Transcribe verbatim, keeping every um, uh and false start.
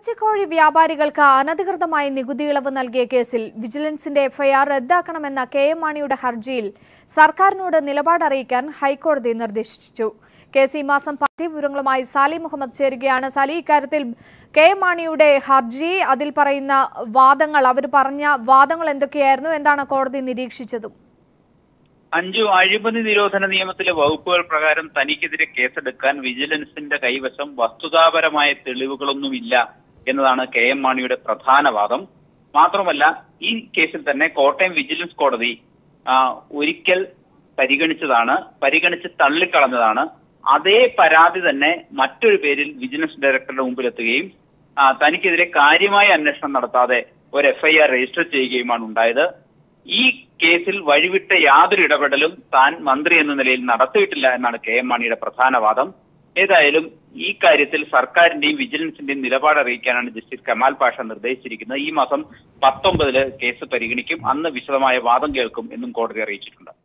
ഇറച്ചിക്കോഴി വ്യാപാരികൾക്ക് അനധികൃതമായി നികുതി ഇളവ് നൽകിയ കേസിൽ വിജിലൻസിന്റെ എഫ്ഐആർ റദ്ദാക്കണമെന്ന കെ എം മാണിയുടെ ഹർജിയിൽ സർക്കാരിനോട് നിലപാടറിയിക്കാൻ ഹൈക്കോടതി നിർദ്ദേശിച്ചു. കേസ് ഈ മാസം പത്ത് വിവരങ്ങളുമായി സാലി മുഹമ്മദ് ചേരുകയാണ്. സാലി, ഇക്കാര്യത്തിൽ കെ എം മാണിയുടെ ഹർജി, അതിൽ പറയുന്ന വാദങ്ങൾ, അവർ പറഞ്ഞ വാദങ്ങൾ എന്തൊക്കെയായിരുന്നു, എന്താണ് കോടതി നിരീക്ഷിച്ചതും? അഞ്ചു അഴിമതി നിരോധന നിയമത്തിലെ വകുപ്പുകൾ പ്രകാരം തനിക്കെതിരെ കേസെടുക്കാൻ വിജിലൻസിന്റെ കൈവശം വസ്തുതാപരമായ തെളിവുകളൊന്നുമില്ല എന്നതാണ് കെ എം മാണിയുടെ പ്രധാന വാദം. മാത്രമല്ല, ഈ കേസിൽ തന്നെ കോട്ടയം വിജിലൻസ് കോടതി ഒരിക്കൽ പരിഗണിച്ചതാണ്, പരിഗണിച്ച് തള്ളിക്കളഞ്ഞതാണ്. അതേ പരാതി തന്നെ മറ്റൊരു പേരിൽ വിജിലൻസ് ഡയറക്ടറുടെ മുമ്പിലെത്തുകയും തനിക്കെതിരെ കാര്യമായ അന്വേഷണം നടത്താതെ ഒരു എഫ്ഐആർ രജിസ്റ്റർ ചെയ്യുകയുമാണ് ഉണ്ടായത്. ഈ കേസിൽ വഴിവിട്ട യാതൊരു ഇടപെടലും താൻ മന്ത്രി എന്ന നിലയിൽ നടത്തിയിട്ടില്ല എന്നാണ് കെ എം മാണിയുടെ പ്രധാന വാദം. ഏതായാലും ഈ കാര്യത്തിൽ സർക്കാരിന്റെയും വിജിലൻസിന്റെയും നിലപാട് അറിയിക്കാനാണ് ജസ്റ്റിസ് കമാൽ പാഷ നിർദ്ദേശിച്ചിരിക്കുന്നത്. ഈ മാസം പത്തൊമ്പതില് കേസ് പരിഗണിക്കും, അന്ന് വിശദമായ വാദം കേൾക്കും എന്നും കോടതി അറിയിച്ചിട്ടുണ്ട്.